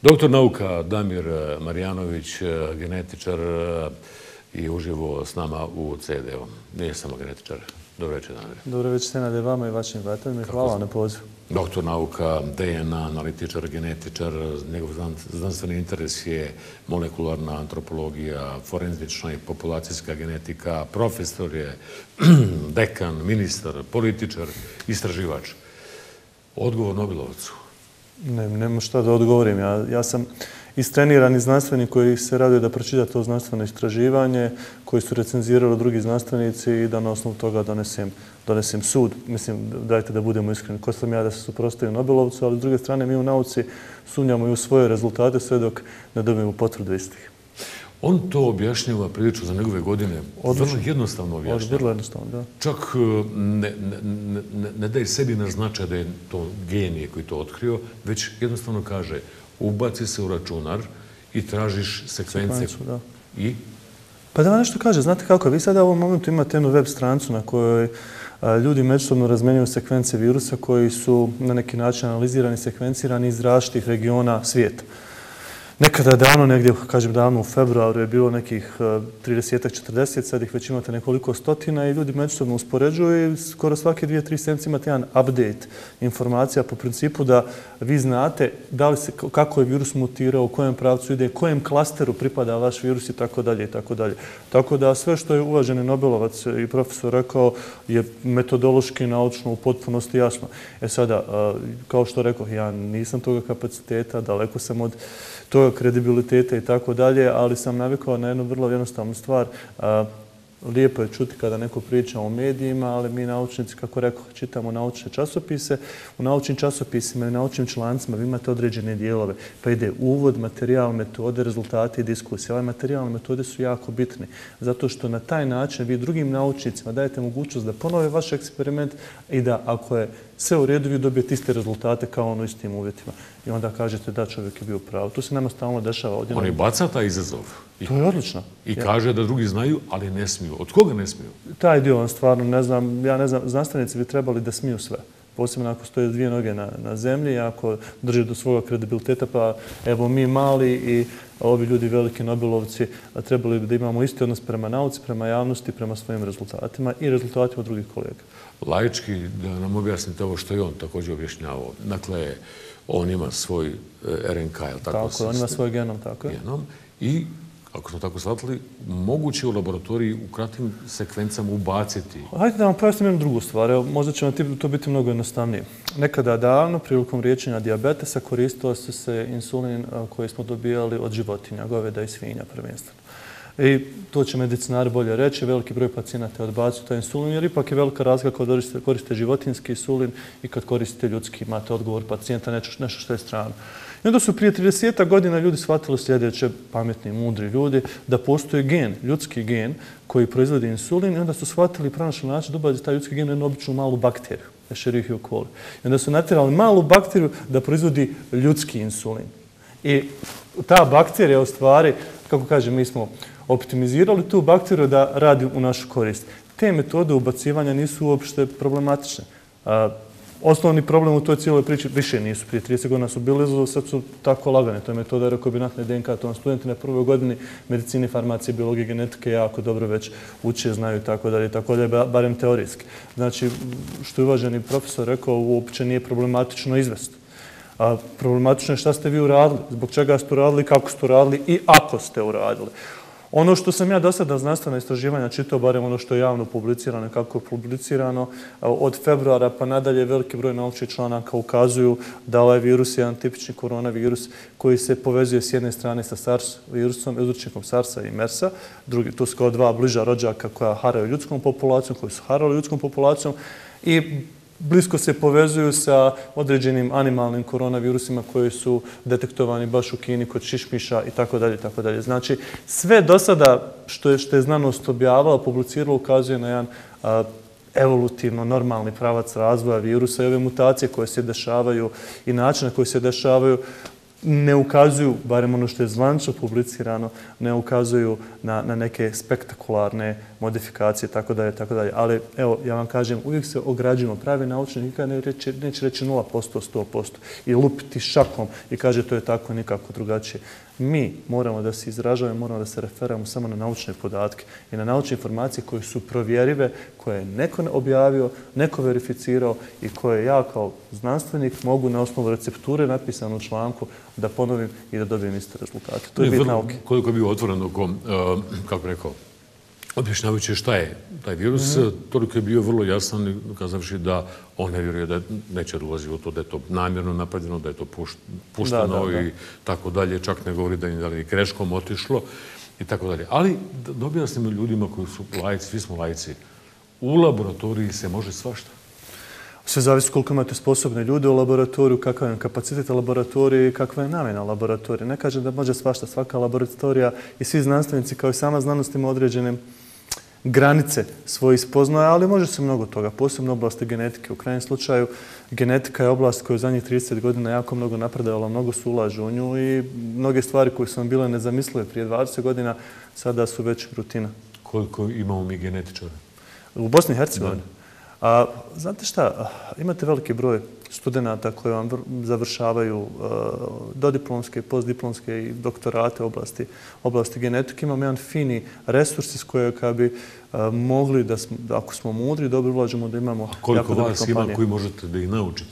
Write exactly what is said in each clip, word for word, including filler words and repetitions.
Doktor nauka Damir Marjanović, genetičar i uživo s nama u C D-u. Nije samo genetičar. Dobro večer, Damir. Dobro večer, Senade, vama i vašim gledateljima. Hvala na pozivu. Doktor nauka, D N A, analitičar, genetičar, njegov znanstveni interes je molekularna antropologija, forenzična i populacijska genetika, profesor je, dekan, ministar, političar, istraživač. Odgovor Nobelovcu. Ne, nema šta da odgovorim. Ja, ja sam istrenirani znanstvenik koji se radio da pročita to znanstveno istraživanje, koji su recenzirali drugi znanstvenici i da na osnovu toga donesem, donesem sud. Mislim, dajte da budemo iskreni. Ko sam ja da se suprotstavim Nobelovcu, ali s druge strane mi u nauci sumnjamo i u svoje rezultate sve dok ne dobijemo potvrdu istih. On to objašnjava prilično za njegove godine. Vrlo jednostavno objašnjava. Vrlo jednostavno, da. Čak ne, ne, ne, ne daje sebi na značaj da je to genije koji to otkrio, već jednostavno kaže ubaci se u računar i tražiš sekvence. Da. I? Pa da vam nešto kaže, znate kako, vi sada u ovom momentu imate jednu web stranicu na kojoj ljudi međusobno razmenjuju sekvence virusa koji su na neki način analizirani, sekvencirani iz različitih regiona svijeta. Nekada davno, negdje, kažem davno, u februaru je bilo nekih trideset četrdeset, sad ih već imate nekoliko stotina i ljudi međusobno uspoređuju i skoro svake dvije, tri sedmice imate jedan update informacija po principu da vi znate da li se, kako je virus mutirao, u kojem pravcu ide, kojem klasteru pripada vaš virus i tako dalje i tako dalje. Tako da sve što je uvaženi Nobelovac i profesor rekao je metodološki, naučno u potpunosti jasno. E sada, kao što rekao, ja nisam toga kapaciteta, daleko sam od toga kredibiliteta i tako dalje, ali sam navikao na jednu vrlo jednostavnu stvar. Lijepo je čuti kada neko priča o medijima, ali mi naučnici, kako rekao, čitamo naučne časopise. U naučnim časopisima i naučnim člancima vi imate određene dijelove. Pa ide uvod, materijal, metode, rezultati i diskusije. Ove materijal i metode su jako bitni, zato što na taj način vi drugim naučnicima dajete mogućnost da ponove vaš eksperiment i da ako je sve u redu, vi dobijete iste rezultate kao ono istim uvjetima. I onda kažete da čovjek je bio pravo. To se nama stalno dešava ovdje. On je baca taj izazov. To je odlično. I kaže da drugi znaju, ali ne smiju. Od koga ne smiju? Taj dio on stvarno ne znam. Ja ne znam, znanstvenici bi trebali da smiju sve. Posebno ako stoje dvije noge na, na zemlji, ako drže do svoga kredibiliteta, pa evo mi mali i ovi ljudi veliki Nobelovci trebali bi da imamo isti odnos prema nauci, prema javnosti, prema svojim rezultatima i rezultatima drugih kolega. Laički, da nam objasnite ovo što je on također objašnjavao. Dakle, on ima svoj R N K, je li tako? Tako, on ima svoj genom, tako je. Genom i, ako smo tako shvatili, moguće u laboratoriji u kratkim sekvencama ubaciti. Hajde da vam pojasnim jednu drugu stvar. Evo, možda će vam to biti mnogo jednostavnije. Nekada davno, prilikom liječenja dijabetesa, koristilo su se insulin koji smo dobijali od životinja, goveda i svinja prvenstveno. I to će medicinari bolje reći, veliki broj pacijenata odbacuju taj insulin, jer ipak je velika razlika kad koriste životinjski insulin i kad koristite ljudski. Imate odgovor pacijenta, nešto što je strano. I onda su prije trideset godina ljudi shvatili sljedeće, pametni, mudri ljudi, da postoji gen, ljudski gen, koji proizvodi insulin i onda su shvatili i pronašli način da ubaci taj ljudski gen u jednu običnu malu bakteriju, Escherichia coli. I onda su natjerali malu bakteriju da proizvodi ljudski insulin. I ta bakterija u stvari, kako kažem, mi smo optimizirali tu bakteriju da radi u našu korist. Te metode ubacivanja nisu uopšte problematične. Osnovni problem u toj cijeloj priči više nisu. Prije trideset godina su bili izazov, sad su tako lagane. To je metoda rekombinantne D N K. To vam studenti na prvoj godini medicine, farmacije, biologije, genetike jako dobro već uče, znaju i tako dalje, tako dalje, barem teorijski. Znači, što je uvaženi profesor rekao, uopće nije problematično izvesti. A problematično je šta ste vi uradili, zbog čega ste uradili, kako ste uradili i ako ste uradili. Ono što sam ja do sada znanstvena istraživanja čitao, barem ono što je javno publicirano i kako je publicirano, od februara pa nadalje veliki broj naučnih članaka ukazuju da ovaj virus je jedan tipični koronavirus koji se povezuje s jedne strane sa SARS virusom, uzročnikom SARS-a i MERS-a. Drugi, to su kao dva bliža rođaka koja haraju ljudskom populacijom, koji su harali ljudskom populacijom i blisko se povezuju sa određenim animalnim koronavirusima koji su detektovani baš u Kini kod šišmiša i tako dalje, tako dalje. Znači, sve do sada što je, što je znanost objavila, publicirala, ukazuje na jedan a, evolutivno normalni pravac razvoja virusa i ove mutacije koje se dešavaju i način na koji se dešavaju ne ukazuju, barem ono što je zvanično publicirano, ne ukazuju na, na neke spektakularne modifikacije, tako dalje, tako dalje. Ali, evo, ja vam kažem, uvijek se ograđujemo. Pravi naučnik nikad ne reći, neće reći nula posto, sto posto i lupiti šakom i kaže to je tako, nikako drugačije. Mi moramo da se izražavamo, moramo da se referiramo samo na naučne podatke i na naučne informacije koje su provjerive, koje je neko objavio, neko verificirao i koje ja kao znanstvenik mogu na osnovu recepture napisane u članku da ponovim i da dobijem iste rezultate. To je bit nauke. Koliko je bio otvoren oko, kako rekao, objašnjavajući šta je taj virus, toliko je bio vrlo jasan kazavši da on ne vjeruje da neće dolazi u to, da je to namjerno napravljeno, da je to pušteno i tako dalje. Čak ne govori da je greškom otišlo i tako dalje. Ali dobija se ljudima koji su laici, svi smo laici. U laboratoriji se može svašta. Sve zavisi koliko imate sposobne ljude u laboratoriju, kakav je kapacitet laboratorije i kakva je namjena laboratorije. Ne kažem da može svašta, svaka laboratorija i svi znanstvenici kao i sama znanost ima određene granice svojih spoznaja, ali može se mnogo toga, posebno oblasti genetike. U krajnjem slučaju, genetika je oblast koja je u zadnjih trideset godina jako mnogo napredovala, mnogo se ulaže u nju i mnoge stvari koje su nam bile nezamislive prije dvadeset godina sada su već rutina. Koliko imamo mi genetičara? U Bosni i Hercegovini? A, znate šta, imate veliki broj studenata koji vam završavaju uh, dodiplomske, postdiplomske i doktorate u oblasti, oblasti genetike. Imamo jedan fini resurs iz kojega bi uh, mogli, da, smo, da ako smo mudri, dobro ulažemo da imamo jako dobre kompanije. Koliko vas ima koji možete da ih naučite?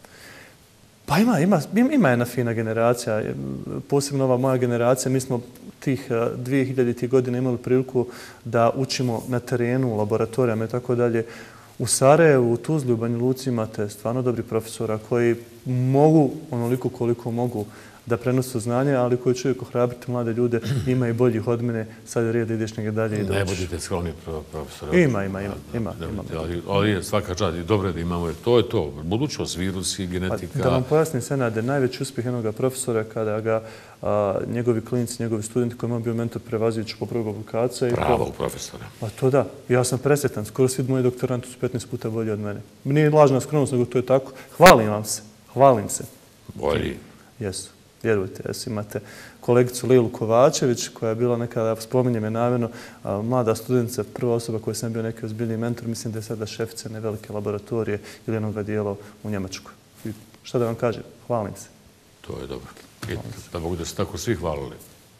Pa ima, ima, ima jedna fina generacija, posebno ova moja generacija. Mi smo tih dvije hiljaditih godina imali priliku da učimo na terenu, u laboratorijama i tako dalje. U Sarajevu, u Tuzli, u Banja Luci imate stvarno dobri profesora koji mogu, onoliko koliko mogu, da prenosu znanje, ali koji će uvijek ohrabriti mlade ljude, ima i boljih od mene, sad je red da ideš njega dalje i doći. Ne budite skromni profesora. Ima, ima, ima. ima, ima. Ali, ali je svaka čast i dobro je da imamo, jer to je to, budućnost, virusi, genetika. Pa, da vam pojasnim, Senade, najveći uspjeh jednog profesora kada ga a, njegovi klinici, njegovi studenti koji imaju bio mentor prevazijući po prvog publikacija. Pravog profesora. Pa to da. Ja sam presretan. Skoro svi moji doktoranti su petnaest puta bolji od mene. Nije lažna skromnost, nego to je tako. Hvalim vam se. Hvalim se. Bolji. Jesu. Vjerujte, jesu. Imate kolegicu Lilu Kovačević, koja je bila nekada, spominjem je namjerno, mlada studentica, prva osoba koja sam bio neki ozbiljni mentor, mislim da je sada šefica ne velike laboratorije ili jednog dijela u Njemačkoj. I šta da vam kažem? Hvalim se. To je dobro. I da Bog da se tako svi hvalili.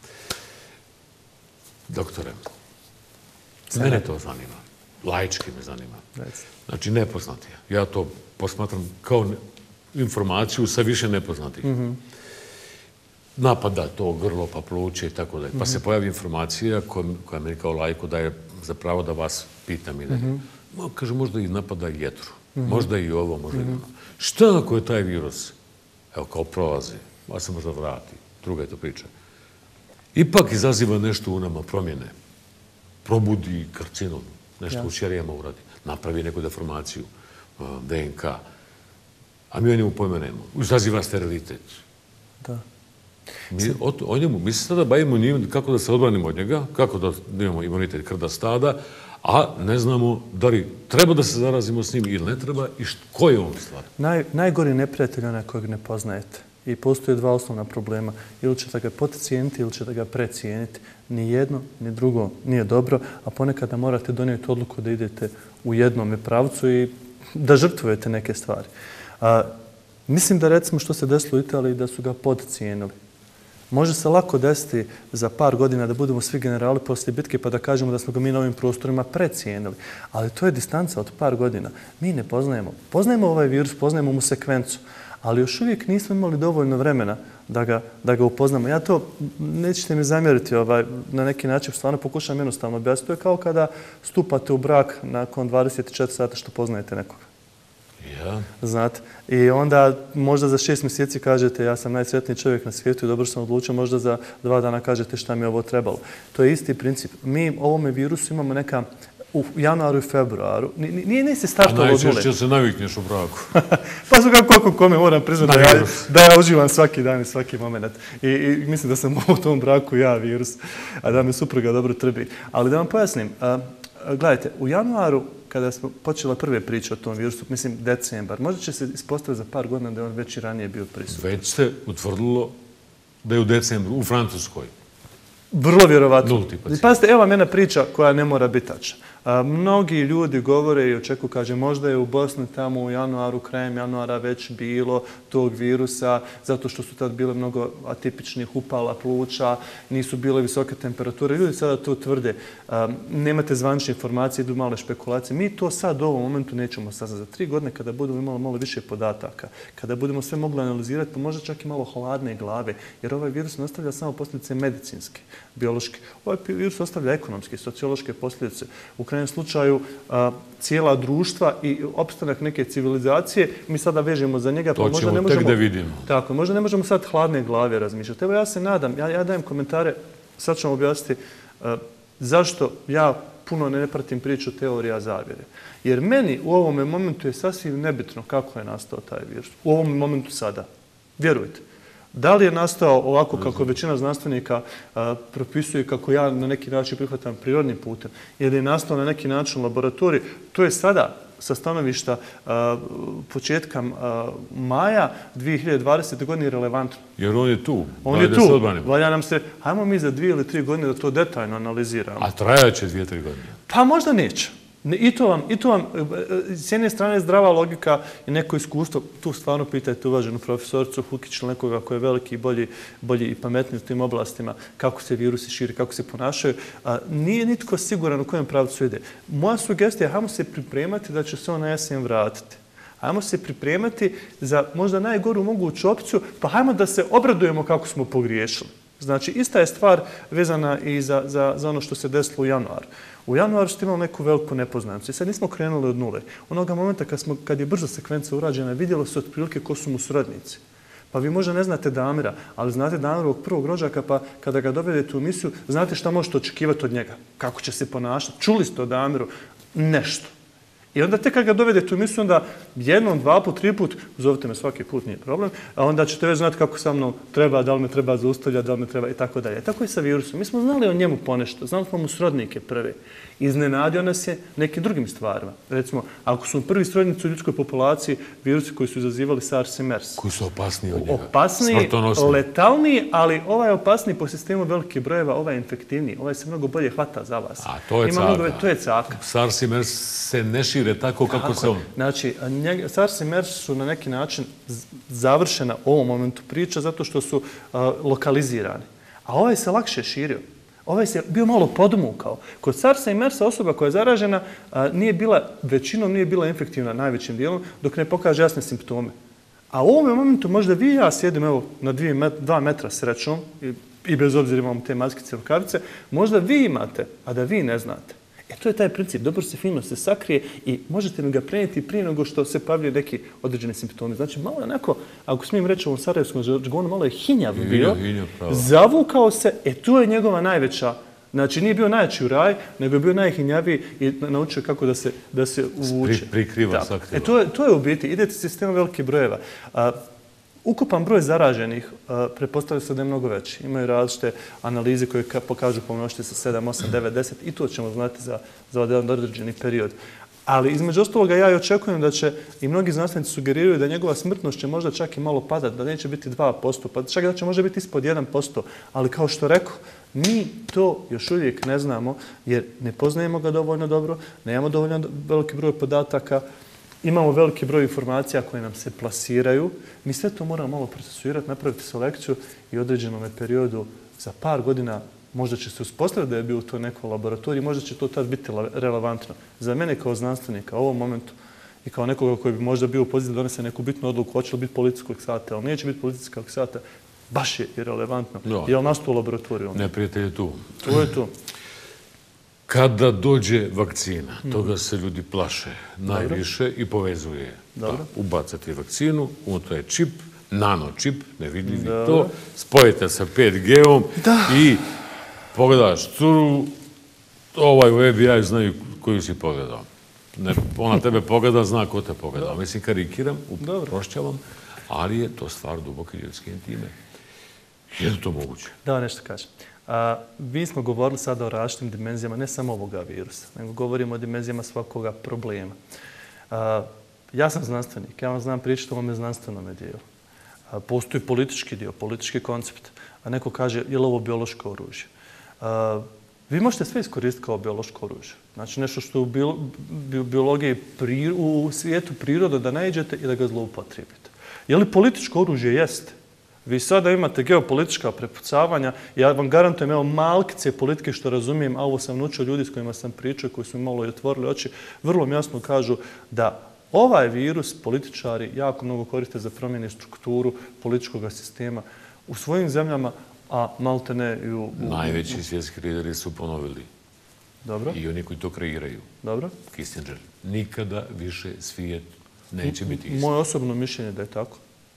Doktore, mene to zanima. Laički me zanima. Znači, nepoznati. Ja to posmatram kao informaciju sa više nepoznatih. Napada to grlo, pa pluće i tako dalje. Pa se pojavi informacija koja meni kao laiku daje za pravo da vas pitam i dalje. Kaže, možda i napada jetru. Možda i ovo, možda i ono. Šta ako je taj virus, evo, kao prolazi, pa se možda vrati, druga je to priča, ipak izaziva nešto u nama, promjene, probudi karcinom, nešto u ćelijama uradi, napravi neku deformaciju, D N K, a mi o njemu pojmenemo. Izaziva sterilitet. Da. Mi, o, o njemu, mi se sada bavimo njim kako da se odbranimo od njega, kako da imamo imunitet krda stada, a ne znamo da li treba da se zarazimo s njim ili ne treba i št, ko je on stvar. Naj, najgori neprijatelj je onaj kojeg ne poznajete. I postoje dva osnovna problema. Ili ćete ga podcijeniti ili ćete ga precijeniti. Ni jedno, ni drugo nije dobro, a ponekada morate donijeti odluku da idete u jednom pravcu i da žrtvujete neke stvari. A, mislim da recimo što se desilo u Italiji da su ga podcijenili. Može se lako desiti za par godina da budemo svi generali poslije bitke pa da kažemo da smo ga mi na ovim prostorima precijenili. Ali to je distanca od par godina. Mi ne poznajemo. Poznajemo ovaj virus, poznajemo mu sekvencu, ali još uvijek nismo imali dovoljno vremena da ga, da ga upoznamo. Ja to, nećete mi zamjeriti, ovaj, na neki način stvarno pokušam jednostavno objasniti. To je kao kada stupate u brak nakon dvadeset četiri sata što poznajete nekoga. Ja. Znate, i onda možda za šest mjeseci kažete ja sam najsretniji čovjek na svijetu i dobro sam odlučio, možda za dva dana kažete šta mi je ovo trebalo. To je isti princip. Mi ovome virusu imamo neka u januaru i februaru. Nije, nije se startalo od nule. A najčešće se navikneš u braku. Pa su kako, kako kome moram priznati da ja, da ja uživam svaki dan i svaki moment. I, i mislim da sam u tom braku ja virus, a da me supruga dobro trbi. Ali da vam pojasnim, a, a, gledajte, u januaru kada smo počela prve priče o tom virusu, mislim decembar, možda će se ispostaviti za par godina da je on već i ranije bio prisutan. Već se utvrdilo Da je u decembru, u Francuskoj. Vrlo vjerovatno. Nulti pacijent. Pazite, evo vam jedna priča koja ne mora biti tačna. A, mnogi ljudi govore i očekuju, kaže, možda je u Bosni tamo u januaru, krajem januara već bilo tog virusa, zato što su tad bile mnogo atipičnih upala pluća, nisu bile visoke temperature. Ljudi sada to tvrde. A, nemate zvanične informacije, idu male špekulacije. Mi to sad u ovom momentu nećemo saznati. Za tri godine kada budemo imali malo više podataka, kada budemo sve mogli analizirati, pa možda čak i malo hladne glave, jer ovaj virus ne ostavlja samo posljedice medicinske, biološke. Ovaj virus ostavlja ekonomske, sociološke posljedice. U krajnjem slučaju a, cijela društva i opstanak neke civilizacije, mi sada vežemo za njega, pa to možda ne ćemo možemo... tek da vidimo. Tako, možda ne možemo sad hladne glave razmišljati. Evo ja se nadam, ja, ja dajem komentare, sad ću vam objasniti a, zašto ja puno ne pratim priču teorija zavjere. Jer meni u ovome momentu je sasvim nebitno kako je nastao taj virus. U ovom momentu sada. Vjerujte. Da li je nastao ovako kako većina znanstvenika a, propisuje, kako ja na neki način prihvatam prirodnim putem, ili je nastao na neki način u laboratoriji, to je sada sa stanovišta a, početka a, maja dvije hiljade dvadesete. godine relevantno. Jer on je tu. On je tu. Valja nam se, hajmo mi za dvije ili tri godine da to detaljno analiziramo. A trajaće dvije, tri godine? Pa možda neće. I to vam, i to vam, s jedne strane zdrava logika i neko iskustvo, tu stvarno pitajte uvaženu profesoricu Hukić ili nekoga koji je veliki, bolji, bolji i pametniji u tim oblastima, kako se virusi širi, kako se ponašaju. A, nije nitko siguran u kojem pravcu ide. Moja sugestija je, hajmo se pripremati da će se on na jesen vratiti. Hajmo se pripremati za možda najgoru moguću opciju, pa hajmo da se obradujemo kako smo pogriješili. Znači, ista je stvar vezana i za, za, za ono što se desilo u januaru. U januaru ste imali neku veliku nepoznanicu i sad nismo krenuli od nule. Onoga momenta kad, smo, kad je brza sekvenca urađena, vidjelo se otprilike ko su mu srodnici. Pa vi možda ne znate Damira, ali znate Damirovog prvog rođaka, pa kada ga dovedete u emisiju, znate šta možete očekivati od njega. Kako će se ponašati. Čuli ste o Damiru nešto. I onda tek kad ga dovedete u emisiju, onda jednom, dva put, tri put, zovite me svaki put, nije problem, a onda ćete već znati kako sa mnom treba, da li me treba zaustavljati, da li me treba i tako dalje. Tako i sa virusom. Mi smo znali o njemu ponešto, znali smo mu srodnike prve. Iznenadio nas je nekim drugim stvarima. Recimo, ako su prvi srodnici u ljudskoj populaciji virusi koji su izazivali SARS i MERS. Koji su opasniji od njega. Opasniji, letalniji, ali ovaj je opasniji po sistemu velikih brojeva, ovaj je infektivniji, ovaj se mnogo bolje hvata za vas. A to je Ima caka. Mnogo, to je caka. SARS i MERS se ne šire tako kako tako. se on... Znači, njega, SARS i MERS su na neki način završena u ovom momentu priča zato što su uh, lokalizirani. A ovaj se lakše širio. Ovaj se bio malo podmukao. Kod SARS-a i MERS-a osoba koja je zaražena a, nije bila, većinom nije bila infektivna najvećim dijelom dok ne pokaže jasne simptome. A u ovom momentu možda vi i ja sjedim evo, na dvije met, dva metra srećom i, i bez obzira imamo te maskice i rukavice, možda vi imate, a da vi ne znate. E to je taj princip. Dobro se fino se sakrije i možete mi ga prenijeti prije nego što se pavljaju neki određeni simptomi. Znači malo je onako, ako smijem reći u ovom sarajevskom žargonu, malo je hinjav bio, hinjav, zavukao se, e to je njegova najveća. Znači nije bio najjači u raj, nego je bio najhinjaviji i naučio kako da se, da se uvuče. Pri, prikriva, sakriva. E to je, to je u biti. Idete sistemom velike brojeva. A, ukupan broj zaraženih a, pretpostavlja se da je mnogo veći. Imaju različite analize koje ka, pokažu pomnožite sa sedam, osam, devet, deset i to ćemo znati za, za jedan određeni period. Ali između ostaloga ja i očekujem da će i mnogi znanstvenici sugeriraju da njegova smrtnost će možda čak i malo padati, da neće biti dva posto, pa čak da će možda biti ispod jedan posto. Ali kao što rekao, mi to još uvijek ne znamo jer ne poznajemo ga dovoljno dobro, nemamo dovoljno veliki broj podataka, imamo veliki broj informacija koje nam se plasiraju. Mi sve to moramo malo procesuirati, napraviti selekciju i u određenom periodu za par godina možda će se uspostaviti da je bio u toj nekoj laboratoriji, možda će to tad biti relevantno. Za mene kao znanstvenika u ovom momentu i kao nekoga koji bi možda bio u poziciji da donese neku bitnu odluku, hoće li biti policijskog sata, ali neće biti policijskog sata, baš je irelevantno. No. Je li nastao u laboratoriju? Neprijatelj je tu. To je tu. Kada dođe vakcina, toga se ljudi plaše najviše Dobro. i povezuje. Dobro. Pa, ubacati vakcinu, unutra je čip, nanočip, ne vidi vi to, spojite sa pet G-om i pogledaš curu, ovaj u F B I znaju koju si pogledao. Ne, ona tebe pogleda, zna ko te pogledao. Mislim, karikiram, uprošćavam, ali je to stvar duboke ljudske intime. Je li to moguće? Da, nešto kažem. A, mi smo govorili sada o različitim dimenzijama, ne samo ovoga virusa, nego govorimo o dimenzijama svakoga problema. A, ja sam znanstvenik, ja vam znam pričati o ovome znanstvenome dijelu. Postoji politički dio, politički koncept. A neko kaže, je li ovo biološko oružje? Vi možete sve iskoristiti kao biološko oružje. Znači nešto što je u biologiji, u svijetu prirode da naiđete i da ga zloupotrijebite. Je li političko oružje? Jeste. Vi sada imate geopolitička prepucavanja. Ja vam garantujem, evo, malkice politike što razumijem, a ovo sam naučio ljudi s kojima sam pričao, koji su mi malo otvorili oči, vrlo mi jasno kažu da ovaj virus političari jako mnogo koriste za promjene strukturu političkog sistema u svojim zemljama, a malte ne i u... Najveći svjetski lideri su ponovili. Dobro. I oni koji to kreiraju. Dobro. Kissinger. Nikada više svijet neće biti isti. Moje osobno mišljenje da je tako.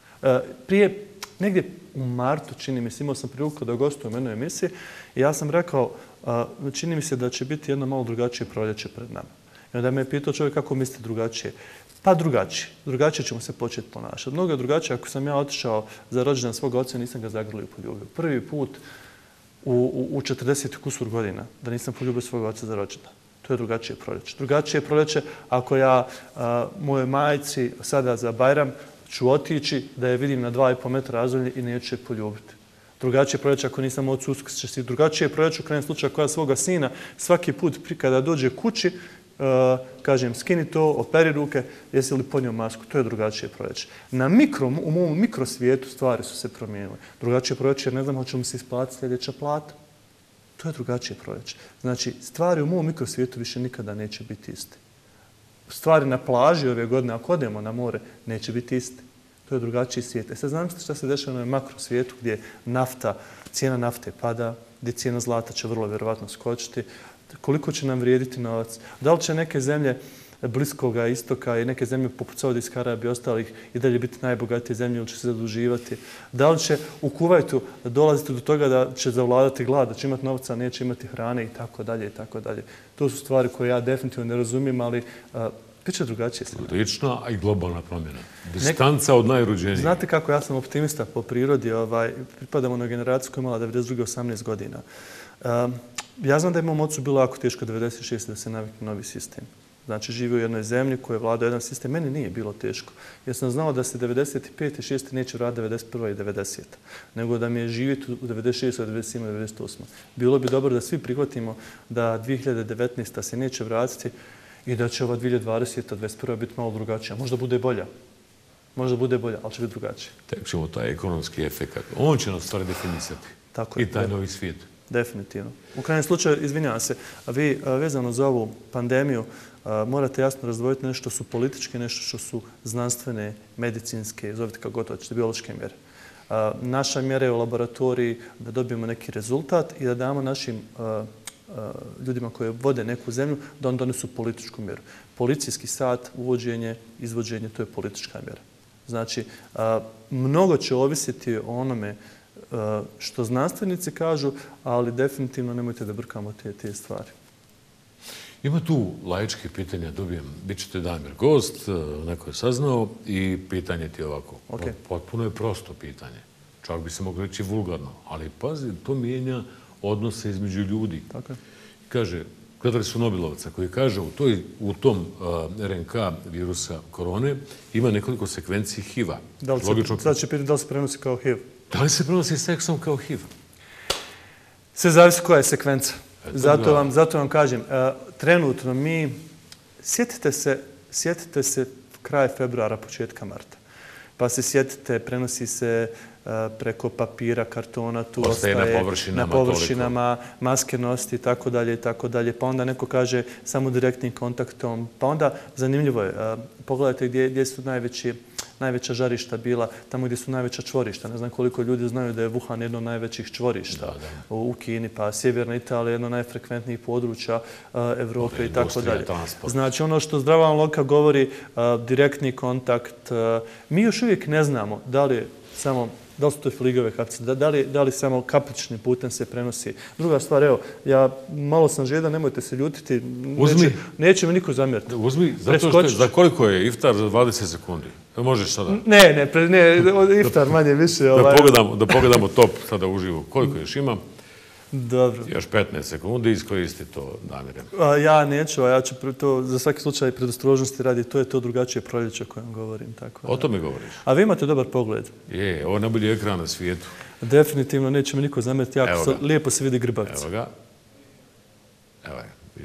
Prije, negdje u martu, čini mi se, imao sam priliku da gostujem u jednoj emisiji i ja sam rekao, čini mi se da će biti jedno malo drugačije proljeće pred nama. I onda me je pitao čovjek kako mislite drugačije. Pa drugačije. Drugačije ćemo se početi ponašati. Mnogo drugačije. Ako sam ja otišao za rođendan svog oca, nisam ga zagrlio i poljubio. Prvi put u, u, u četrdeset kusur godina da nisam poljubio svog oca za rođendan. To je drugačije proljeće. Drugačije proljeće ako ja a, moje majci sada za Bajram ću otići da je vidim na dva i po metra razolje i neću je poljubiti. Drugačije proljeće ako nisam ocu uskršći. Drugačije proljeće u krajem slučaju koja svoga sina svaki put kada dođe kući Uh, kažem, skini to, operi ruke, jesi li ponio masku, to je drugačije proljeće. Na mikro, u mom mikrosvijetu stvari su se promijenile. Drugačije proljeće, jer ne znam hoće li se isplatiti sljedeća plata. To je drugačije proljeće. Znači, stvari u mom mikrosvijetu više nikada neće biti iste. Stvari na plaži ove godine, ako odemo na more, neće biti iste. To je drugačiji svijet. E sad znam što se dešava na makrosvijetu gdje nafta, cijena nafte pada, gdje cijena zlata će vrlo vjerovatno skočiti. Koliko će nam vrijediti novac? Da li će neke zemlje Bliskoga istoka i neke zemlje poput Saudijske Arabije i ostalih i dalje biti najbogatije zemlje ili će se zaduživati? Da li će u Kuvajtu dolaziti do toga da će zavladati glad, da će imati novca, a neće imati hrane i tako dalje i tako dalje? To su stvari koje ja definitivno ne razumijem, ali bit će drugačije. Lična, a i globalna promjena. Distanca od najrođenijih. Znate kako ja sam optimista po prirodi. Ovaj, pripadamo na generaciju koja je imala devedeset druge osamnaest godina. Um, Ja znam da je mom ocu bilo jako teško devedeset šeste da se navikne novi sistem. Znači, živio u jednoj zemlji koja je vladao jedan sistem. Meni nije bilo teško. Jer sam znao da se devedeset pete i šeste neće vratiti devedeset prve i devedesete nego da mi je živjeti u devedeset šestoj, devedeset sedmoj i devedeset osmoj Bilo bi dobro da svi prihvatimo da dvije hiljade devetnaesta se neće vratiti i da će ova dvije hiljade dvadeseta, dvadeset prva biti malo drugačija. Možda bude bolja. Možda bude bolja, ali će biti drugačije. Tek ćemo taj ekonomski efekt. On će nas stvari definisati. Tako je. I taj novi svijet. Definitivno. U krajnjem slučaju, izvinjavam se, vi vezano za ovu pandemiju morate jasno razdvojiti nešto što su političke, nešto što su znanstvene, medicinske, zovite kako god hoćete, biološke mjere. Naša mjera je u laboratoriji da dobijemo neki rezultat i da damo našim ljudima koji vode neku zemlju da on donesu političku mjeru. Policijski sat, uvođenje, izvođenje, to je politička mjera. Znači, mnogo će ovisiti o onome što znanstvenici kažu, ali definitivno nemojte da brkamo te, te stvari. Ima tu laičke pitanja, dobijem, bit ćete Damir gost, neko je saznao i pitanje ti je ovako. Okay. Potpuno je prosto pitanje. Čak bi se moglo reći vulgarno, ali pazi, to mijenja odnose između ljudi. Tako je. Kaže, gledali su Nobelovca koji kaže u, toj, u tom uh, R N K virusa korone ima nekoliko sekvenciji H I V-a. Da li se, Logično... Sad će pitati da li se prenosi kao H I V? Da li se prenosi seksom kao H I V? Sve zavisi koja je sekvenca. Eto zato, vam, zato vam kažem, uh, trenutno mi, sjetite se, sjetite se kraj februara, početka marta. Pa se sjetite, prenosi se uh, preko papira, kartona, tu ostaje, ostaje na površinama, na površinama maske nositi i tako dalje i tako dalje. Pa onda neko kaže samo direktnim kontaktom. Pa onda, zanimljivo je, uh, pogledajte gdje, gdje su najveći najveća žarišta bila, tamo gdje su najveća čvorišta. Ne znam koliko ljudi znaju da je Wuhan jedno od najvećih čvorišta da, da. u Kini, pa sjeverna Italija jedno od najfrekventnijih područja uh, Evrope i tako dalje. Znači ono što zdrava logika govori, uh, direktni kontakt. Uh, mi još uvijek ne znamo da li je samo da li su to fligove kapice, da, da, li, da li samo kapličnim putem se prenosi. Druga stvar, evo, ja malo sam žedan, nemojte se ljutiti, uzmi, neće, neće mi niko zamjeriti. Uzmi, zato što je, za koliko je iftar za dvadeset sekundi? Možeš sada? Ne, ne, pre, ne iftar manje više. Da, ovaj. pogledamo, da pogledamo top sada uživo. Koliko još imam? Dobro. Još petnaest sekundi, iskoristi to, Damire. A, ja neću, a ja ću to za svaki slučaj predostrožnosti radi. To je to drugačije proljeće o kojem govorim. Tako, o tome govoriš? A vi imate dobar pogled. Je, ovo je najbolji ekran na svijetu. Definitivno, neće mi niko zamjeriti. Jako se, lijepo se vidi grbavica. Evo ga. Evo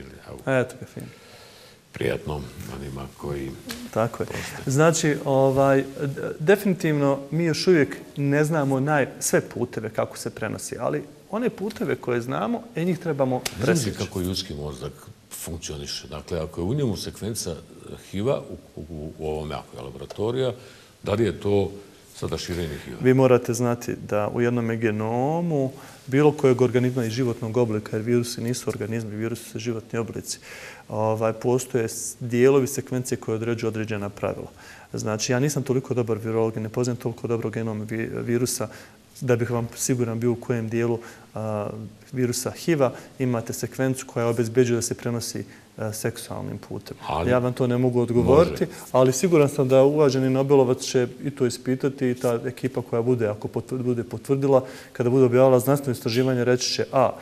je. Eto ga, fino. Prijatno onima koji... Tako je. Znači, ovaj, definitivno mi još uvijek ne znamo naj, sve puteve kako se prenosi, ali one puteve koje znamo, e njih trebamo presjeći. Ne znam kako ljudski mozak funkcioniše. Dakle, ako je u njemu sekvenca H I V-a u, u, u ovom jako laboratorija, da li je to sada širenje H I V-a? Vi morate znati da u jednom genomu bilo kojeg organizma i životnog oblika, jer virusi nisu organizmi, virusi su životni oblici, ovaj, postoje dijelovi sekvencije koje određuju određena pravila. Znači, ja nisam toliko dobar virolog i ne poznajem toliko dobro genom virusa da bih vam siguran bio u kojem dijelu a, virusa H I V-a imate sekvencu koja obezbeđuje da se prenosi a, seksualnim putem. Ali, ja vam to ne mogu odgovoriti, može. Ali siguran sam da uvaženi Nobelovac će i to ispitati i ta ekipa koja bude, ako potvrd, bude potvrdila, kada bude objavila znanstveno istraživanje, reći će a,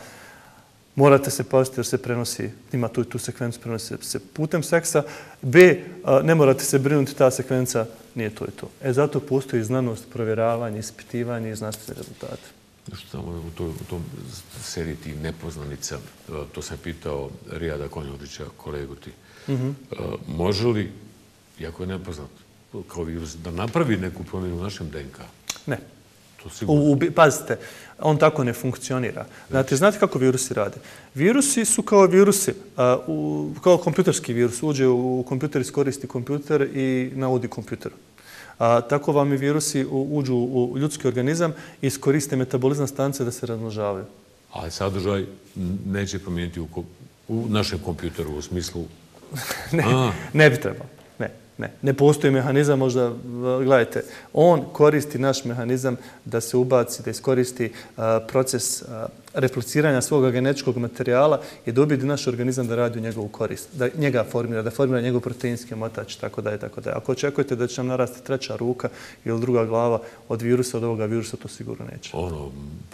morate se paziti jer se prenosi, ima tu, tu sekvencu, prenosi se putem seksa. B, ne morate se brinuti, ta sekvenca nije to i to. E, zato postoji znanost, provjeravanje, ispitivanje i znanstvene rezultate. Što samo u, to, u tom seriji ti nepoznanica, to sam pitao Rijada Konjovića, kolegu ti. Mm-hmm. Može li, iako je nepoznat, kao virus, da napravi neku promjenu u našem D N K? Ne. To sigurno. U, u, pazite, on tako ne funkcionira. Znate, znate kako virusi rade? Virusi su kao virusi, a, u, kao kompjuterski virus. Uđe u kompjuter, iskoristi kompjuter i naudi kompjuter. A, tako vam i virusi uđu u ljudski organizam i iskoriste metabolizam stanice da se razmnožavaju. Ali sadržaj neće promijeniti u, u našem kompjuteru u smislu... ne, ne bi trebalo. Ne, ne. Ne postoji mehanizam, možda, gledajte, on koristi naš mehanizam da se ubaci, da iskoristi uh, proces uh, repliciranja svog genetičkog materijala i da ubedi naš organizam da radi u njegovu korist, da njega formira, da formira njegov proteinski omotač, tako da je, tako da je. Ako očekujete da će nam narasti treća ruka ili druga glava od virusa, od ovoga virusa, to sigurno neće. Ono,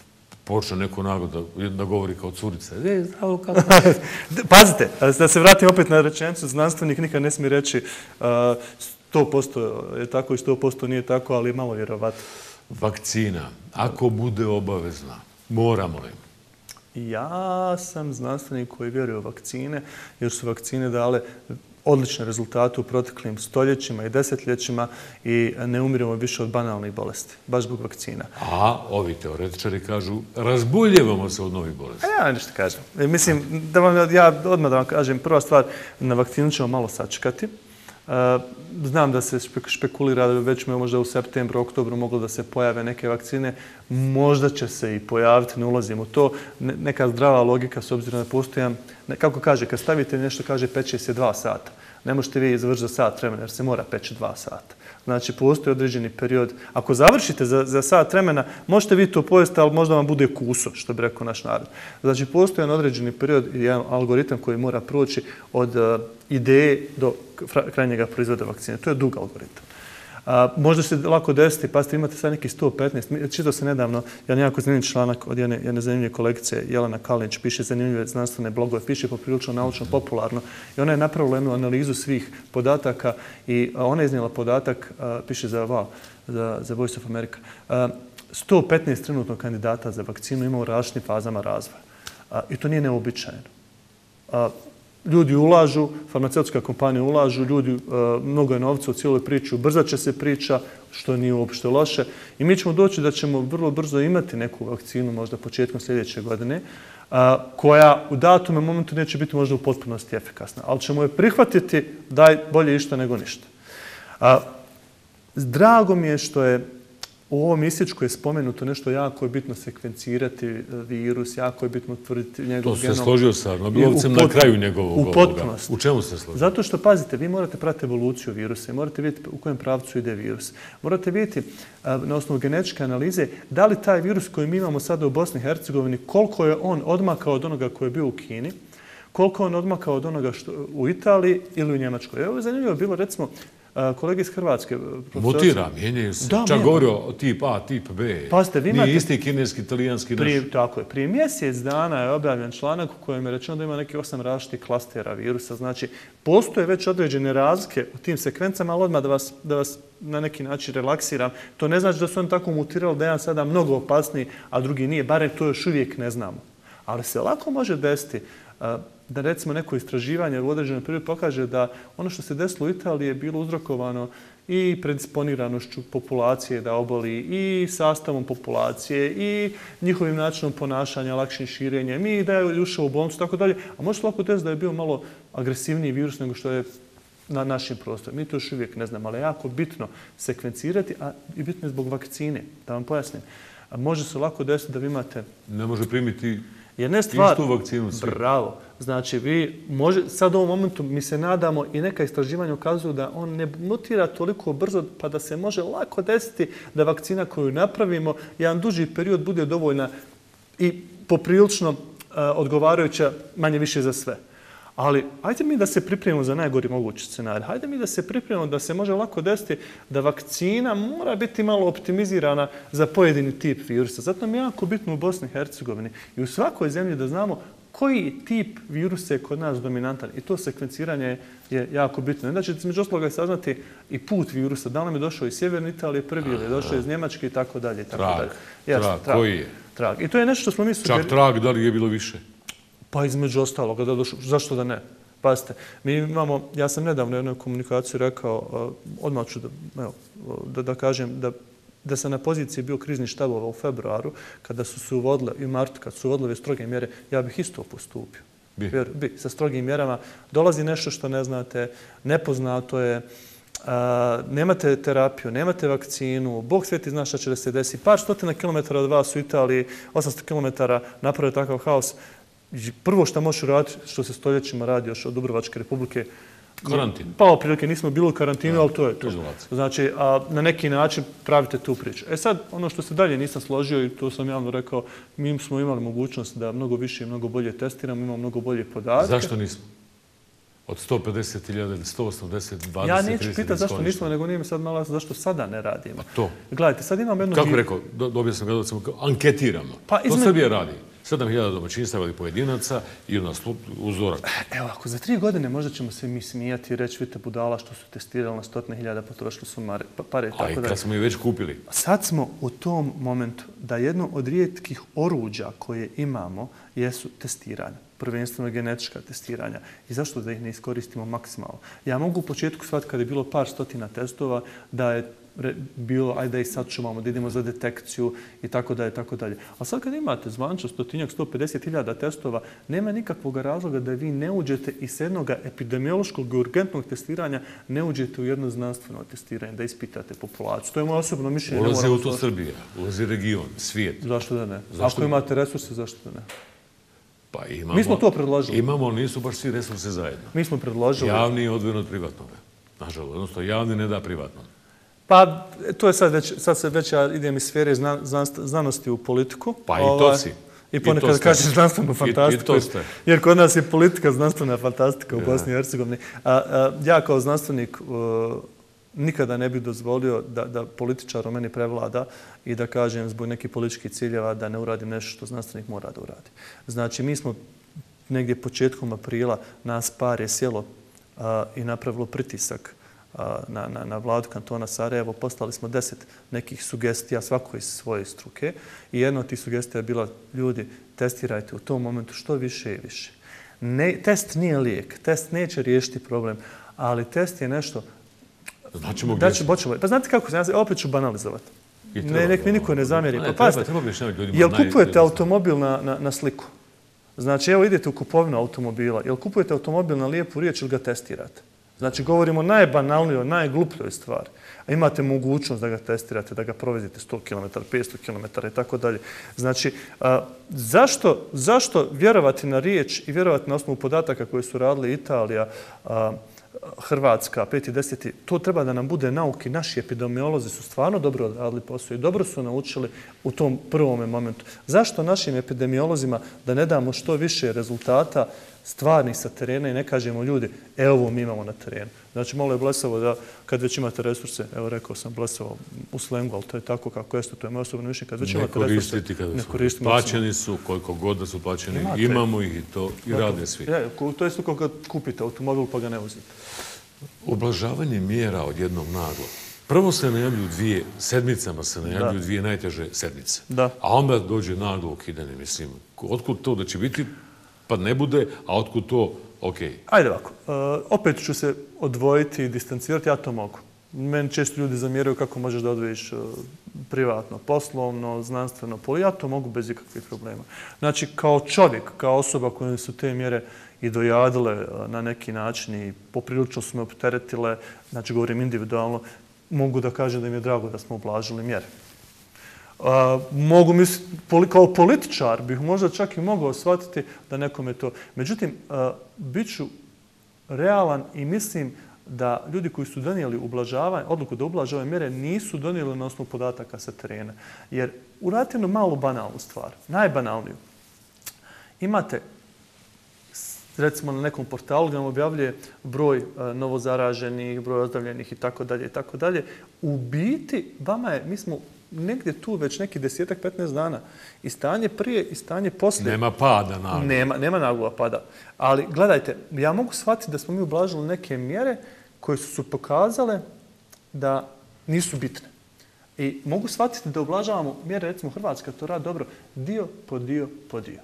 počne neko naglo da, da govori kao curica. E, zdravo, kako? Pazite, da se vratim opet na rečenicu, znanstvenik nikad ne smije reći uh, sto posto je tako i sto posto nije tako, ali malo vjerovatno. Vakcina, ako bude obavezna, moramo li? Ja sam znanstvenik koji vjeruje u vakcine, jer su vakcine dale odlične rezultate u proteklim stoljećima i desetljećima i ne umiremo više od banalnih bolesti, baš zbog vakcina. A ovi teoretičari kažu, razboljevamo se od novih bolesti. A ja nešto kažem. Mislim, da vam, ja odmah da vam kažem, prva stvar, na vakcinu ćemo malo sačekati. Znam da se špekulira da već možda u septembru, oktobru moglo da se pojave neke vakcine. Možda će se i pojaviti, ne ulazim u to. Neka zdrava logika s obzirom da postojam. Kako kaže, kad stavite nešto, kaže peče se dva sata. Ne možete vi završiti za sat vremena jer se mora peći dva sata. Znači, postoji određeni period. Ako završite za, za sat vremena, možete vi to pojesti, ali možda vam bude kuso, što bi rekao naš narod. Znači, postoji jedan određeni period i jedan algoritam koji mora proći od uh, ideje do krajnjega proizvoda vakcine. To je dug algoritam. A, možda se lako desiti, pa ste imate sad neki sto petnaest, čitao se nedavno jedan jako zanimljiv članak od jedne, jedne zanimljive kolegice, Jelena Kalinić, piše zanimljive znanstvene blogove, piše poprilično naučno popularno i ona je napravila jednu analizu svih podataka i ona je iznijela podatak, a, piše za wow, za, za Voice of America, a, sto petnaest trenutno kandidata za vakcinu ima u različitim fazama razvoja. A, I to nije neobičajeno. A, Ljudi ulažu, farmaceutska kompanija ulažu, ljudi, uh, mnogo je novca u cijeloj priči, ubrzat će se priča, što nije uopšte loše. I mi ćemo doći da ćemo vrlo brzo imati neku vakcinu, možda početkom sljedeće godine, uh, koja u datome momentu neće biti možda u potpunosti efikasna. Ali ćemo je prihvatiti da je bolje išta nego ništa. Uh, drago mi je što je u ovom isječku je spomenuto nešto jako je bitno sekvencirati virus, jako je bitno utvrditi njegov genom. To se složio sa Nobelovcem na kraju njegovog ovoga. U potpunosti. U čemu se složio? Zato što, pazite, vi morate pratiti evoluciju virusa i morate vidjeti u kojem pravcu ide virus. Morate vidjeti na osnovu genetičke analize da li taj virus koji mi imamo sada u Bosni i Hercegovini, koliko je on odmakao od onoga koji je bio u Kini, koliko je on odmakao od onoga što u Italiji ili u Njemačkoj. Evo je zanimljivo bilo, recimo, Kolege iz Hrvatske... Mutira, mijenjaju se. Čak govori o tip A, tip B. Pazite, vi imate... Nije isti kineski, italijanski, naš. Tako je. Prije mjesec dana je objavljen članak u kojem je rečeno da ima neki osam različitih klastera virusa. Znači, postoje već određene razlike u tim sekvencama, ali odmah da vas, da vas na neki način relaksiram. To ne znači da su oni tako mutirali da je jedan sada mnogo opasniji, a drugi nije. Barem to još uvijek ne znamo. Ali se lako može desiti da recimo neko istraživanje u određenom periodu pokaže da ono što se desilo u Italiji je bilo uzrokovano i predisponiranošću populacije da oboli, i sastavom populacije, i njihovim načinom ponašanja, lakšim širenjem, i da je ušao u bolnicu, tako dalje. A može se lako desiti da je bio malo agresivniji virus nego što je na našim prostorima. Mi to još uvijek ne znamo, ali je jako bitno sekvencirati, a i bitno je zbog vakcine, da vam pojasnim. A može se lako desiti da vi imate... Ne može primiti... Jedna stvar, istu vakcinu. Bravo. Znači, vi može, sad u ovom momentu mi se nadamo i neka istraživanja ukazuju da on ne mutira toliko brzo pa da se može lako desiti da vakcina koju napravimo jedan duži period bude dovoljna i poprilično uh, odgovarajuća manje više za sve. Ali hajde mi da se pripremimo za najgori mogući scenarij. Hajde mi da se pripremimo da se može lako desiti da vakcina mora biti malo optimizirana za pojedini tip virusa. Zato mi je jako bitno u Bosni i Hercegovini i u svakoj zemlji da znamo koji tip virusa je kod nas dominantan. I to sekvenciranje je jako bitno. Znači, između ostaloga je saznati i put virusa. Da li nam je došao iz Sjeverne Italije prvi ili je došao iz Njemačke i tako dalje. Trag. Trag. Koji je? Trag. I to je nešto što smo mi... Čak trag, da li je bilo više? Pa između ostaloga, da došlo, zašto da ne? Pazite, mi imamo, ja sam nedavno u jednoj komunikaciji rekao, odmah ću da, evo, da, da kažem da, da sam na poziciji bio krizni štabova u februaru, kada su se uvodile, i u martu, kad su uvodile stroge mjere, ja bih isto postupio. Bi. Bi, sa strogim mjerama. Dolazi nešto što ne znate, nepoznato je, a, nemate terapiju, nemate vakcinu, Bog sveti zna šta će da se desi. Par stotina kilometara od vas u Italiji, osamsto kilometara napravio takav haos. Prvo što možeš raditi, što se stoljećima radi još od Dubrovačke republike, karantin. Pa oprilike nismo bili u karantinu, ali to je to. Izolacija. Znači, a na neki način pravite tu priču. E sad, ono što se dalje nisam složio i to sam javno rekao, mi smo imali mogućnost da mnogo više i mnogo bolje testiramo, imamo mnogo bolje podatke. Zašto nismo? Od sto pedeset hiljada ili sto osamdeset, dvadeset, ja neću pitati zašto nismo, nego nije mi sad malo zašto sada ne radimo. A to? Gledajte, sad imam jednu... Kako rekao, dobio sam gledalcima, anketiramo. Pa izme... To Srbija radi. sedam hiljada domaćinstava ili pojedinaca i nas uzorak. Evo, ako za tri godine možda ćemo se mi smijati i reći, vidite budala što su testirali na stotine hiljada, potrošili su mare, pare i tako dalje. A i kad smo ih već kupili? Sad smo u tom momentu da jedno od rijetkih oruđa koje imamo jesu testiranja. Prvenstveno genetička testiranja. I zašto da ih ne iskoristimo maksimalno? Ja mogu u početku shvatiti kada je bilo par stotina testova da je bilo, ajde da ih sačuvamo, da idemo za detekciju i tako dalje, tako dalje. A sad kad imate zvančno stotinjak, sto pedeset hiljada testova, nema nikakvog razloga da vi ne uđete iz jednog epidemiološkog i urgentnog testiranja, ne uđete u jedno znanstveno testiranje, da ispitate populaciju. To je moje osobno mišljenje. Ulazi u to Srbija, ulazi region, svijet. Zašto da ne? Zašto? Ako imate resurse, zašto da ne? Pa imamo, mi smo to predložili. Imamo, nisu baš svi resurse zajedno. Mi smo predložili. Javni je odvojen od privatnog. Nažalost, odnosno javni ne da privatnom. Pa, to je sad već, sad se već ja idem iz sfere zna, znanosti u politiku. Pa i to si. I ponekad kažeš znanstvenu fantastiku. I, i to ste. Jer kod nas je politika znanstvena fantastika u ja. Bosni i Hercegovini. A, a, ja kao znanstvenik uh, nikada ne bih dozvolio da, da političar o meni prevlada i da kažem zbog nekih političkih ciljeva da ne uradim nešto što znanstvenik mora da uradi. Znači, mi smo negdje početkom aprila nas par je sjelo a, i napravilo pritisak na, na, na vladu kantona Sarajevo. Postali smo deset nekih sugestija, svako iz svoje struke. I jedna od tih sugestija je bila, ljudi, testirajte u tom momentu što više i više. Ne, test nije lijek, test neće riješiti problem, ali test je nešto... Znači mogu da će, boćemo, pa znate kako, ja opet ću banalizovati. Ne, nek mi niko ne zamjeri. Pa pazite, jel kupujete automobil na, na, na sliku? Znači, evo idete u kupovinu automobila. Jel kupujete automobil na lijepu riječ ili ga testirate? Znači, govorimo najbanalnijoj, najglupljoj stvari. A imate mogućnost da ga testirate, da ga provezite sto kilometara, petsto kilometara i tako dalje. Znači, a, zašto, zašto vjerovati na riječ i vjerovati na osnovu podataka koje su radili Italija, a, Hrvatska, peti, deseti, to treba da nam bude nauki. Naši epidemiolozi su stvarno dobro radili posao i dobro su naučili u tom prvom momentu. Zašto našim epidemiolozima da ne damo što više rezultata stvarnih sa terena i ne kažemo ljudi, evo ovo mi imamo na terenu. Znači, malo je blesavo da kad već imate resurse, evo rekao sam blesavo u slengu, ali to je tako kako jeste, to je moje osobno mišljenje, kad već imate resurse, ne koristiti. Plaćeni su, koliko god da su plaćeni, imamo ih i to i rade svi. To je isto kad kupite automobil pa ga ne vozite. Ublažavanje mjera odjednom naglo. Prvo se najavljuju dvije, sedmicama se najavljuju dvije najteže sedmice. A onda dođe naglo ukidanje, mislim. Otkud to da će biti, pa ne bude, a otkud to, okej. Ajde ovako, opet ću se odvojiti i distancirati, ja to mogu. Meni često ljudi zamjeraju kako možeš da odvojiš privatno, poslovno, znanstveno, poli. Ja to mogu bez ikakvih problema. Znači, kao čovjek, kao osoba koje su te mjere i dojadile na neki način i poprilično su me opteretile, znači govorim individualno, mogu da kažem da im je drago da smo ublažili mjere. Mogu misliti, kao političar bih možda čak i mogao shvatiti da nekome to... Međutim, bit ću realan i mislim da ljudi koji su donijeli odluku da ublaže ove mjere nisu donijeli na osnovu podataka sa terena. Jer uradite jednu malu banalnu stvar, najbanalniju. Imate, recimo na nekom portalu gdje vam objavljuje broj novozaraženih, broj ozdravljenih i tako dalje i tako dalje. U biti, vama je, mi smo negdje tu već neki desetak, petnaest dana. I stanje prije i stanje poslije. Nema pada naglo. Nema, nema naglo pada. Ali gledajte, ja mogu shvatiti da smo mi ublažili neke mjere koje su su pokazale da nisu bitne. I mogu shvatiti da ublažavamo mjere, recimo Hrvatska to radi dobro, dio po dio po dio.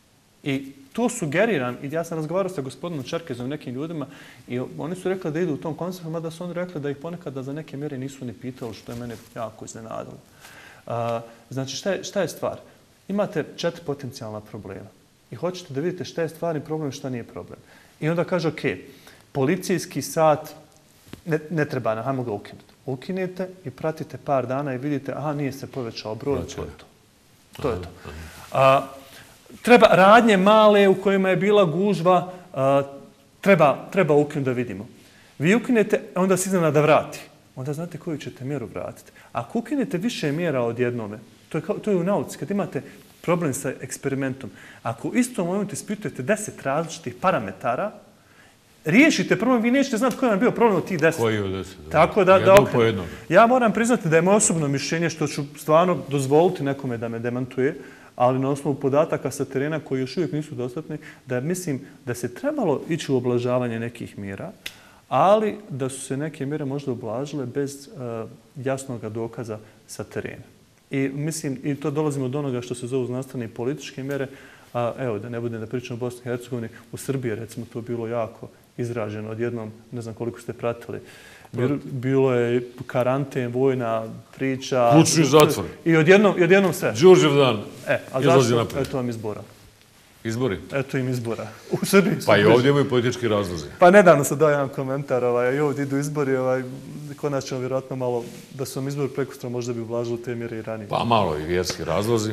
I to sugeriram, i ja sam razgovarao sa gospodinom Čerkezom, nekim ljudima, i oni su rekli da idu u tom konceptu, mada su oni rekli da ih ponekad da za neke mjere nisu ni pitali, što je mene jako iznenadilo. Znači, šta je, šta je stvar? Imate četiri potencijalna problema i hoćete da vidite šta je stvarni problem i šta nije problem. I onda kaže, ok, policijski sat ne, ne treba nam, hajmo ga ukinuti. Ukinite i pratite par dana i vidite, aha, nije se povećao broj, to je to. To je to. A, treba radnje male u kojima je bila gužva, a, treba, treba ukinuti da vidimo. Vi ukinete, onda se iznenada vrati. Onda znate koju ćete mjeru vratiti. Ako ukinete više mjera od jednome, to je, kao, to je u nauci, kad imate problem sa eksperimentom, ako u istom momentu ispitujete deset različitih parametara, riješite problem, vi nećete znati koji vam je bio problem od tih deset. Koji od deset? Tako da, da okrenem. Ja moram priznati da je moje osobno mišljenje, što ću stvarno dozvoliti nekome da me demantuje, ali na osnovu podataka sa terena koji još uvijek nisu dostatni, da mislim da se trebalo ići u oblažavanje nekih mjera, ali da su se neke mjere možda ublažile bez uh, jasnog dokaza sa terena. I mislim, i to dolazimo do onoga što se zovu znanstvene i političke mjere, a evo, da ne budem da pričam o Bosni i Hercegovini, u Srbiji recimo to bilo jako izraženo. Odjednom, ne znam koliko ste pratili, bilo je karanten, vojna priča. Kućni zatvor. I odjednom, i odjednom sve. Đurđev dan. E, a zašto? Eto vam izbora. Izbori? Eto im izbora. U Srbiji. Pa i ovdje imaju politički razlozi. Pa nedavno sam dao jedan komentar, ovaj, i ovdje idu izbori, ovaj, konačno vjerojatno malo, da su vam izbori prekustra, možda bi ublažili te mjere i ranije. Pa malo i vjerski razlozi.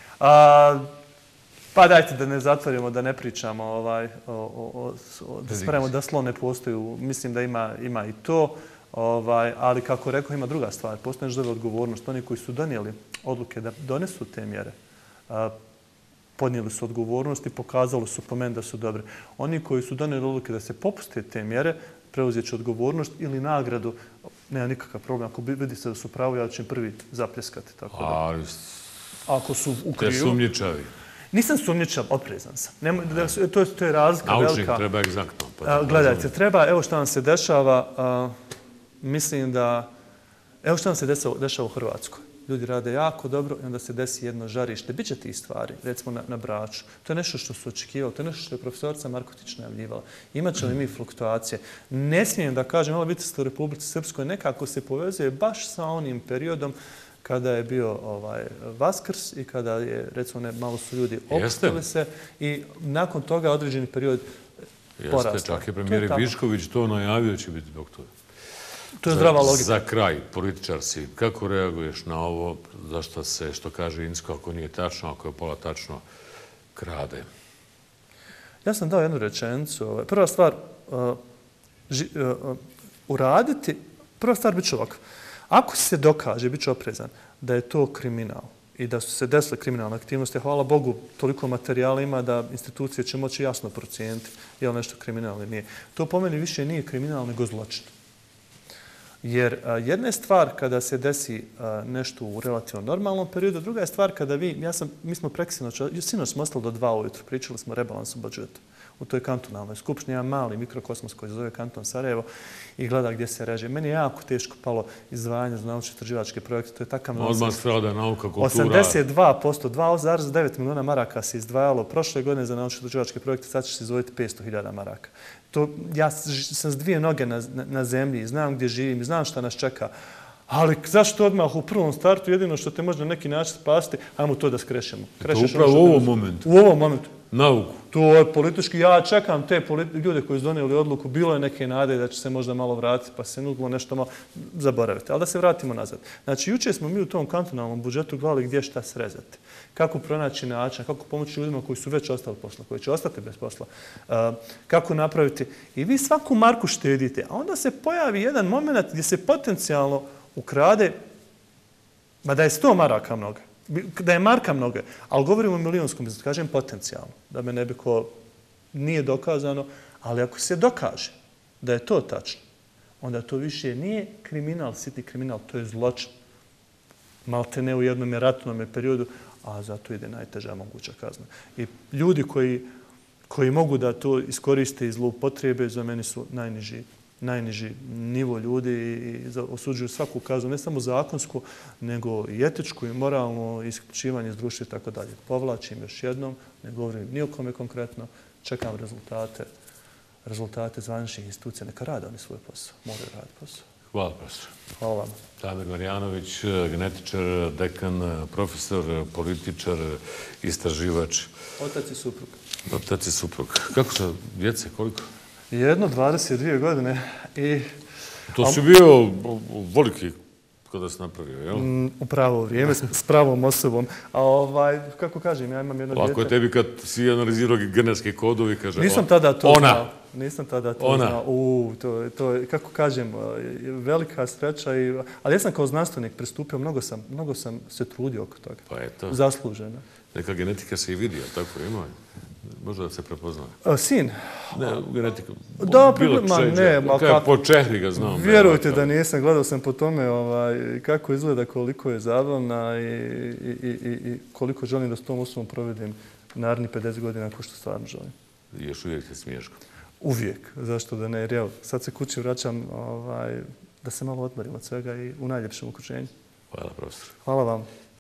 A, pa dajte da ne zatvorimo, da ne pričamo, ovaj, o, o, o, da spremamo da slo ne postoji. Mislim da ima, ima i to, ovaj, ali kako rekao, ima druga stvar. Postoje nešto odgovornost. Oni koji su donijeli odluke da donesu te mjere, a, podnijeli su odgovornost i pokazalo su po meni da su dobre. Oni koji su donijeli odluke da se popuste te mjere, preuzet će odgovornost ili nagradu, nema nikakav problem. Ako vidi se da su pravo, ja ću im prvi zapljeskati. Tako da. Ali, ako su u krivu... Te sumnjičavi. Nisam sumnjičav, oprezan sam. Nema, da, to, je, to je razlika Naučnik velika. treba egzaktno. Pa gledajte, treba, evo što nam se dešava, a, mislim da, evo što nam se dešava, dešava u Hrvatskoj. Ljudi rade jako dobro i onda se desi jedno žarište. Biće tih stvari, recimo na, na Braču. To je nešto što su očekivali, to je nešto što je profesorica Markotić najavljivala. Imaće li mi fluktuacije? Ne smijem da kažem, malo vidite ste u Republici Srpskoj, nekako se povezuje baš sa onim periodom kada je bio ovaj, Vaskrs i kada je, recimo, ne, malo su ljudi opustili se i nakon toga određeni period porasta. Jeste, čak je premijer Višković to najavio će biti doktor. To je zdrava logika. Za kraj, političar si, kako reaguješ na ovo, zašto se, što kaže Incko, ako nije tačno, ako je pola tačno, krade? Ja sam dao jednu rečenicu. Prva stvar, uh, ži, uh, uraditi, prva stvar bit će ovako. Ako se dokaže, bit će oprezan, da je to kriminal i da su se desile kriminalne aktivnosti, hvala Bogu, toliko materijala ima da institucije će moći jasno procijeniti je li nešto kriminalno ili nije. To po meni više nije kriminal nego zločin. Jer jedna je stvar kada se desi nešto u relativno normalnom periodu, druga je stvar kada vi, ja sam, mi smo preksinoć, sinoć smo ostali do dva ujutru, pričali smo o rebalansu budžeta u toj kantonalnoj skupštini, jedan mali mikrokosmos koji se zove Kanton Sarajevo i gleda gdje se reže. Meni je jako teško palo izdvajanje za naučno-istraživačke projekte, to je takav nonsens. Odmah strada nauka, kultura. osamdeset dva posto, dva zarez devet milijuna maraka se izdvajalo prošle godine za naučno-istraživačke projekte, sad će se izdvojiti petsto hiljada maraka. To, ja sam s dvije noge na, na, na zemlji, znam gdje živim, znam šta nas čeka. Ali zašto odmah u prvom startu jedino što te može na neki način spasiti, ajmo to da skrešemo. Krešeš to upravo u ovom momentu. U ovom momentu. Nauku. To je politički, ja čekam te ljude koji su donijeli odluku, bilo je neke nade da će se možda malo vratiti, pa se nudilo nešto malo zaboraviti. Ali da se vratimo nazad. Znači, jučer smo mi u tom kantonalnom budžetu gledali gdje šta srezati. Kako pronaći način, kako pomoći ljudima koji su već ostali posla, koji će ostati bez posla. Uh, kako napraviti. I vi svaku marku štedite, a onda se pojavi jedan moment gdje se potencijalno ukrade, ma da je sto maraka mnogo, da je marka mnogo, ali govorimo o milijunskom biznisu, kažem potencijalno, da me ne bi ko nije dokazano, ali ako se dokaže da je to tačno, onda to više nije kriminal, sitni kriminal, to je zločin. Malte ne u jednom ratnom periodu, a zato ide najteža moguća kazna. I ljudi koji, koji mogu da to iskoriste i zloupotrebe, za meni su najniži najniži nivo ljudi i osuđuju svaku kaznu, ne samo zakonsku, nego i etičku i moralno isključivanje iz društva i tako dalje. Povlačim još jednom, ne govorim ni o kome konkretno, čekam rezultate, rezultate zvaničnih institucija. Neka rade oni svoj posao, moraju raditi posao. Hvala, profesor. Hvala vam. Damir Marjanović, genetičar, dekan, profesor, političar, istraživač. Otac i suprug. Otac i suprug. Kako se djece, koliko? Jedno, dvadeset dvije godine i... To si bio voliki kada si napravio, jel? U pravo vrijeme, s pravom osobom. A ovaj, kako kažem, ja imam jedno djete... Lako je tebi kad si analizirao genetski kodovi, kaže... Nisam tada to ona. znao. Nisam tada to ona. znao. U, to, to, kako kažem, velika sreća. I, ali ja sam kao znanstvenik pristupio, mnogo sam, mnogo sam se trudio oko toga. Pa eto. Zasluženo. Neka genetika se i vidi, ali tako ima. Možda da se prepozna. A, sin? Ne, genetika. Da, bilo ma, ne, ma kako. Po čehri ga znam. Vjerujte da nisam, gledao sam po tome ovaj, kako izgleda, koliko je zabavna i, i, i, i koliko želim da s tom osobom provedim narednih pedeset godina ko što stvarno želim. I još uvijek se smiješko. Uvijek, zašto da ne, jer evo, sad se kući vraćam ovaj, da se malo odmorim od svega i u najljepšem okruženju. Hvala, profesor. Hvala vam.